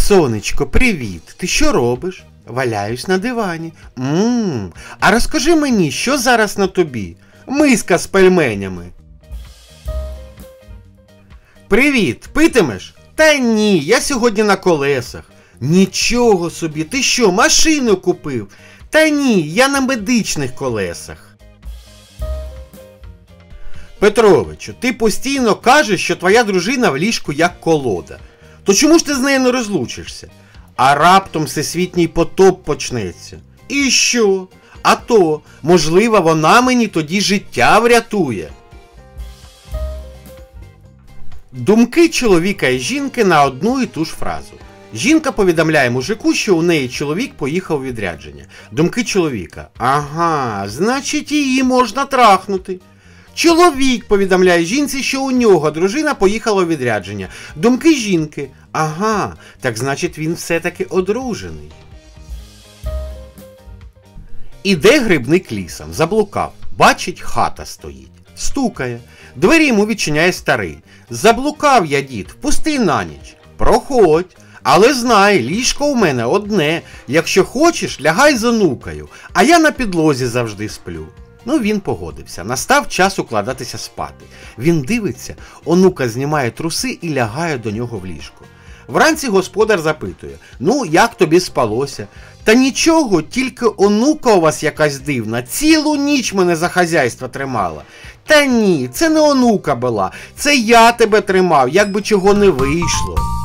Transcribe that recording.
Сонечко, привіт! Ти що робиш? Валяюсь на дивані. А розкажи мені, що зараз на тобі? Миска з пельменями. Привіт, питимеш? Та ні, я сьогодні на колесах. Нічого собі, ти що, машину купив? Та ні, я на медичних колесах. Петровичу, ти постійно кажеш, що твоя дружина в ліжку як колода. То чому ж ти з нею не розлучишся? А раптом всесвітній потоп почнеться. І що? А то, можливо, вона мені тоді життя врятує. Думки чоловіка і жінки на одну і ту ж фразу. Жінка повідомляє мужику, що у неї чоловік поїхав у відрядження. Думки чоловіка. Ага, значить її можна трахнути. Чоловік повідомляє жінці, що у нього дружина поїхала у відрядження. Думки жінки. Ага, так значить він все-таки одружений. Іде грибник лісом, заблукав. Бачить, хата стоїть. Стукає. Двері йому відчиняє старий. Заблукав я, дід, впусти на ніч. Проходь. Але знай, ліжко у мене одне. Якщо хочеш, лягай з онукою, а я на підлозі завжди сплю. Ну, він погодився. Настав час укладатися спати. Він дивиться, онука знімає труси і лягає до нього в ліжко. Вранці господар запитує: ну, як тобі спалося? Та нічого, тільки онука у вас якась дивна, цілу ніч мене за хазяйство тримала. Та ні, це не онука була, це я тебе тримав, як би чого не вийшло.